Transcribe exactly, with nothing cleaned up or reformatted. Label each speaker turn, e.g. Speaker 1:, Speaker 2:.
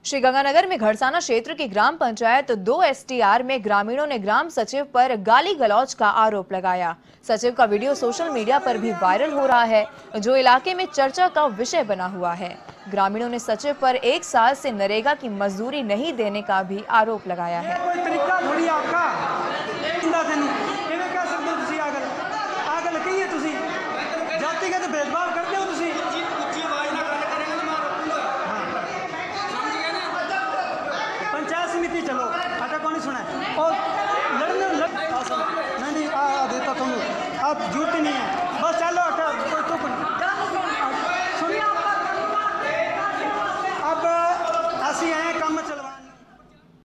Speaker 1: श्रीगंगानगर में घड़साना क्षेत्र की ग्राम पंचायत दो एसटीआर में ग्रामीणों ने ग्राम सचिव पर गाली गलौज का आरोप लगाया। सचिव का वीडियो सोशल मीडिया पर भी वायरल हो रहा है, जो इलाके में चर्चा का विषय बना हुआ है। ग्रामीणों ने सचिव पर एक साल से नरेगा की मजदूरी नहीं देने का भी आरोप लगाया है।
Speaker 2: चलो अच्छा कौन सुना है और लड़ने लड़ नहीं नहीं आ देता तुम आप झूठ नहीं है बस चलो अच्छा